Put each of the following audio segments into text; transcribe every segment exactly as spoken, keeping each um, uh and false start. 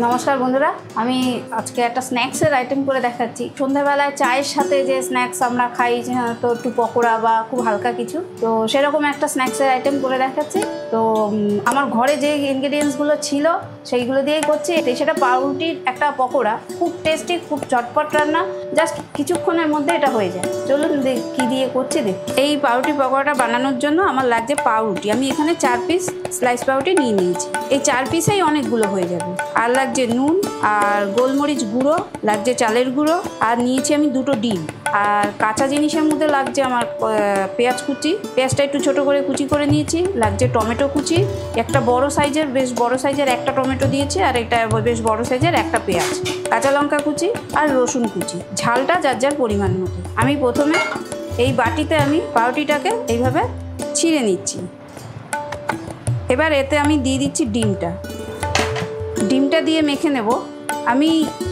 নমস্কার বন্ধুরা, আমি আজকে একটা স্ন্যাক্সের আইটেম করে দেখাচ্ছি। সন্ধ্যাবেলায় চায়ের সাথে যে স্ন্যাক্স আমরা খাই, তো একটু পকোড়া বা খুব হালকা কিছু, তো সেরকম একটা স্ন্যাক্সের আইটেম করে দেখাচ্ছি। তো আমার ঘরে যে ইনগ্রেডিয়েন্টসগুলো ছিল সেইগুলো দিয়েই করছি। সেটা পাউরুটির একটা পকোড়া, খুব টেস্টি, খুব চটপট রান্না, জাস্ট কিছুক্ষণের মধ্যে এটা হয়ে যায়। চলুন দেখ কী দিয়ে করছি দেখ। এই পাউরুটি পকোড়াটা বানানোর জন্য আমার লাগছে পাউরুটি। আমি এখানে চার পিস স্লাইস পাউরুটি নিয়ে নিয়েছি। এই চার পিসেই অনেকগুলো হয়ে যাবে। আর লাগছে নুন আর গোলমরিচ গুঁড়ো, লাগছে চালের গুঁড়ো, আর নিয়েছি আমি দুটো ডিম। আর কাঁচা জিনিসের মধ্যে লাগছে আমার পেঁয়াজ কুচি, পেঁয়াজটা একটু ছোটো করে কুচি করে নিয়েছি। লাগছে টমেটো কুচি, একটা বড় সাইজের, বেশ বড় সাইজের একটা টমেটো দিয়েছি, আর এটা বেশ বড় সাইজের একটা পেঁয়াজ, কাঁচা লঙ্কা কুচি আর রসুন কুচি। ঝালটা যার যার পরিমাণ মতো। আমি প্রথমে এই বাটিতে আমি পাউরুটিটাকে এইভাবে ছিঁড়ে নিচ্ছি। এবার এতে আমি দিয়ে দিচ্ছি ডিমটা। ডিমটা দিয়ে মেখে নেব। আমি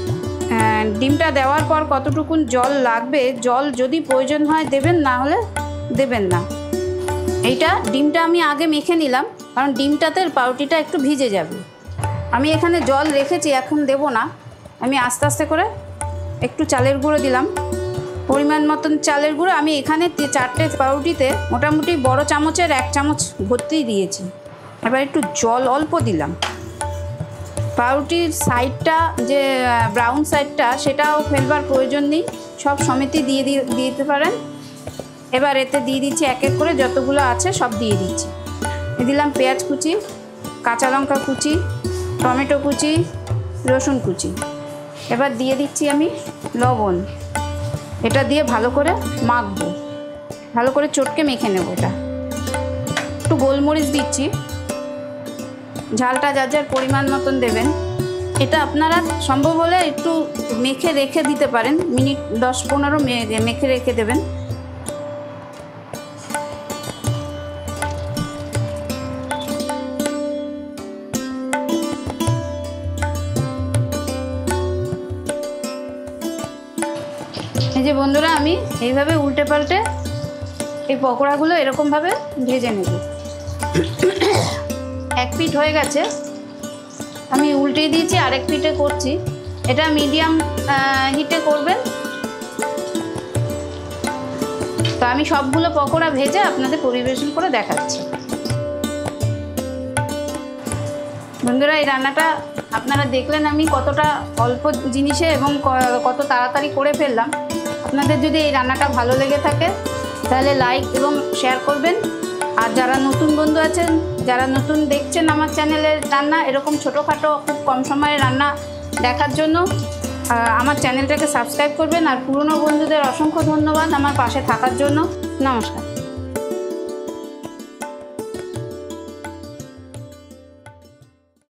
ডিমটা দেওয়ার পর কতটুকুন জল লাগবে, জল যদি প্রয়োজন হয় দেবেন, না হলে দেবেন না। এইটা ডিমটা আমি আগে মেখে নিলাম, কারণ ডিমটাতে পাউরুটিটা একটু ভিজে যাবে। আমি এখানে জল রেখেছি, এখন দেব না। আমি আস্তে আস্তে করে একটু চালের গুঁড়ো দিলাম, পরিমাণ মতন চালের গুঁড়ো। আমি এখানে চারটে পাউরুটিতে মোটামুটি বড় চামচের এক চামচ ভর্তি দিয়েছি। এবার একটু জল অল্প দিলাম। পাউরুটির সাইডটা যে ব্রাউন সাইডটা, সেটাও ফেলবার প্রয়োজন নেই, সব সমেতই দিয়ে দিয়ে দিতে পারেন। এবার এতে দিয়ে দিচ্ছি এক এক করে যতগুলো আছে সব দিয়ে দিচ্ছি। দিলাম পেঁয়াজ কুচি, কাঁচা লঙ্কা কুচি, টমেটো কুচি, রসুন কুচি। এবার দিয়ে দিচ্ছি আমি লবণ। এটা দিয়ে ভালো করে মাখবো, ভালো করে চটকে মেখে নেব। এটা একটু গোলমরিচ দিচ্ছি, ঝালটা যার যার পরিমাণ মতন দেবেন। এটা আপনারা সম্ভব হলে একটু মেখে রেখে দিতে পারেন, মিনিট দশ পনেরো মেখে রেখে দেবেন। এই যে বন্ধুরা, আমি এইভাবে উল্টে পাল্টে এই পকোড়াগুলো এরকমভাবে ভেজে নেব। এক পিঠ হয়ে গেছে, আমি উল্টে দিয়েছি, আরেক পিঠে করছি। এটা মিডিয়াম হিটে করবেন। তো আমি সবগুলো পকোড়া ভেজে আপনাদের পরিবেশন করে দেখাচ্ছি। বন্ধুরা, এই রান্নাটা আপনারা দেখলেন আমি কতটা অল্প জিনিসে এবং কত তাড়াতাড়ি করে ফেললাম। আপনাদের যদি এই রান্নাটা ভালো লেগে থাকে তাহলে লাইক এবং শেয়ার করবেন। আর যারা নতুন বন্ধু আছেন, যারা নতুন দেখছেন আমার চ্যানেলের রান্না, এরকম ছোটোখাটো খুব কম সময়ে রান্না দেখার জন্য আমার চ্যানেলটাকে সাবস্ক্রাইব করবেন। আর পুরনো বন্ধুদের অসংখ্য ধন্যবাদ আমার পাশে থাকার জন্য। নমস্কার।